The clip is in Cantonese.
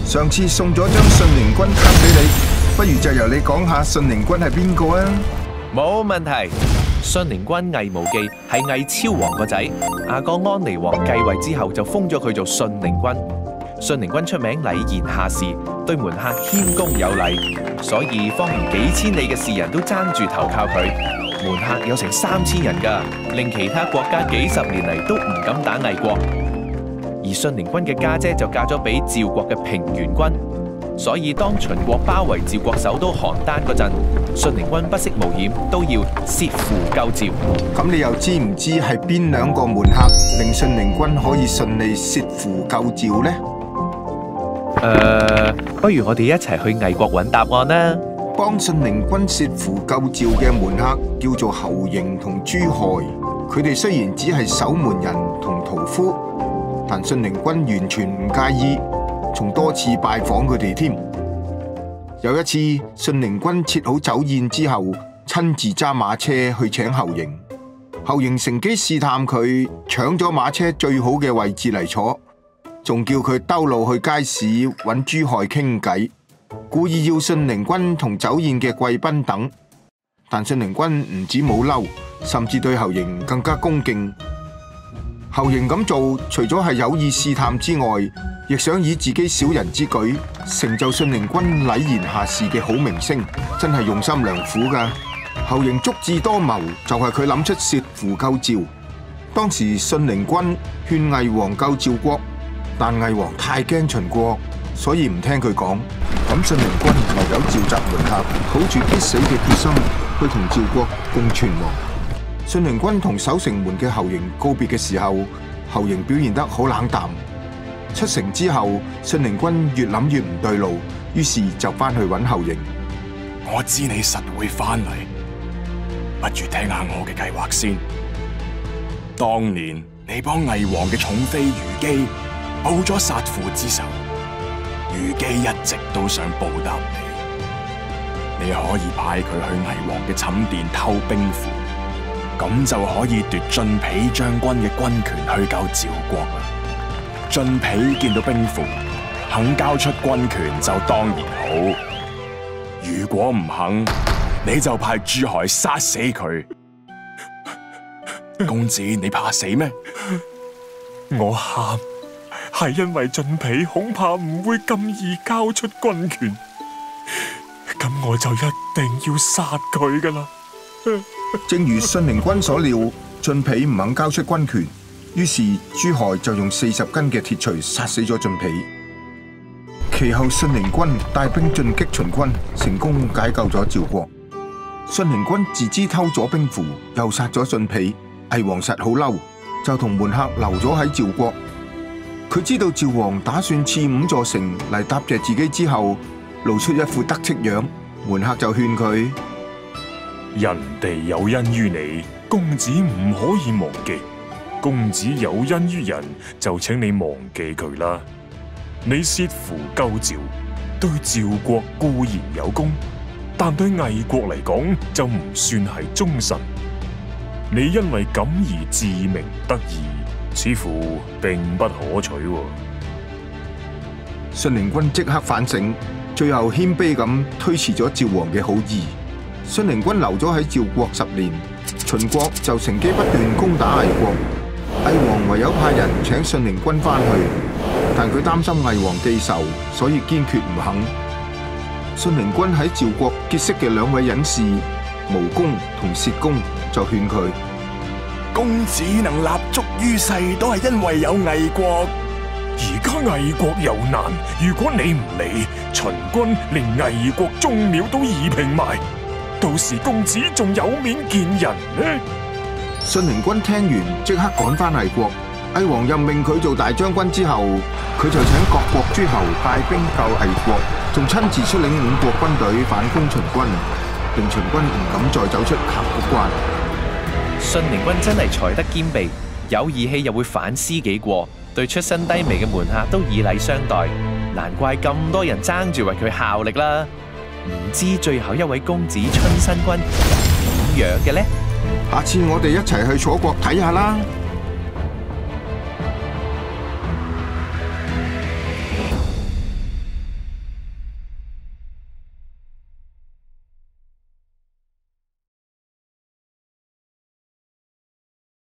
上次送咗張信陵君卡俾你，不如就由你講下信陵君係邊個啊？ 冇問題。信陵君魏無忌係魏昭王個仔，阿哥安妮王繼位之後就封咗佢做信陵君。信陵君出名禮賢下士，對門客謙恭有禮，所以方圓幾千里嘅士人都爭住投靠佢。門客有成3000人㗎，令其他國家幾十年嚟都唔敢打魏國。而信陵君嘅家姐就嫁咗俾趙國嘅平原君，所以當秦國包圍趙國首都邯鄲嗰陣，信陵君不惜冒險都要攝符救趙。 咁你又知唔知係邊2個門客令信陵君可以順利攝符救趙呢？ 不如我哋一齊去魏國揾答案啦。 幫信陵君攝符救趙嘅門客叫做侯嬴同朱亥，佢哋雖然只係守門人同屠夫，但信陵君完全唔介意，仲多次拜訪佢哋添。有一次，信陵君設好酒宴之後，親自揸馬車去請侯嬴。侯嬴乘機試探佢，搶咗馬車最好嘅位置嚟坐，仲叫佢兜路去街市揾朱亥傾偈，故意要信陵君同酒宴嘅貴賓等。但信陵君唔止冇嬲，甚至對侯嬴更加恭敬。侯嬴咁做，除咗係有意試探之外，亦想以自己小人之舉成就信陵君禮賢下士嘅好名聲，真係用心良苦㗎。侯嬴足智多謀，就係佢諗出攝符救趙。當時信陵君勸魏王救趙國，但魏王太驚秦國，所以唔聽佢講。咁信陵君唯有召集門客，抱住必死嘅決心去同趙國共存亡。信陵君同守城門嘅侯嬴告別嘅時候，侯嬴表現得好冷淡。出城之後，信陵君越諗越唔對路，於是就翻去揾侯嬴。 我知你實會翻嚟，不如聽下我嘅計劃先。當年你幫魏王嘅寵妃虞姬報咗殺父之仇，虞姬一直都想報答你，你可以派佢去魏王嘅寢殿偷兵符。咁就可以奪晉鄙將軍嘅軍權去救趙國啦。晉鄙見到兵符，肯交出軍權就當然好。如果唔肯，你就派朱亥殺死佢。公子，你怕死咩？ 我喊係因為晉鄙恐怕唔會咁易交出軍權，咁我就一定要殺佢噶啦。 正如信陵君所料，晉鄙唔肯交出軍權，於是朱亥就用40斤嘅鐵錘殺死咗晉鄙。其後信陵君帶兵進擊秦軍，成功解救咗趙國。信陵君自知偷咗兵符，又殺咗晉鄙，魏王實好嬲，就同門客留咗喺趙國。佢知道趙王打算賜5座城嚟答謝自己之後，露出一副得戚樣，門客就勸佢。 人哋有恩於你，公子唔可以忘記；公子有恩於人，就請你忘記佢啦。你攝符救趙，對趙國固然有功，但對魏國嚟講就唔算係忠臣。你因為咁而自鳴得意，似乎並不可取。 信陵君即刻反省，最後謙卑咁推辭咗趙王嘅好意。信陵君留咗喺趙國10年，秦國就乘機不斷攻打魏國，魏王唯有派人請信陵君翻去，但佢擔心魏王記仇，所以堅決唔肯。信陵君喺趙國結識嘅2位隱士毛公同薛公就勸佢： 公子能立足於世，都係因為有魏國。 而家魏國有難，如果你唔理，秦軍連魏國宗廟都夷平埋。到時公子仲有面見人呢？ 信陵君聽完即刻趕返魏國，魏王任命佢做大將軍之後，佢就請各國諸侯帶兵救魏國，仲親自率領5國軍隊反攻秦軍，令秦軍唔敢再走出函谷關。 信陵君真係才德兼備，有義氣又會反思己過，對出身低微嘅門客都以禮相待，難怪咁多人爭住為佢效力啦。唔知最後一位公子春申君點樣嘅呢？ 下次我哋一齊去楚國睇下啦。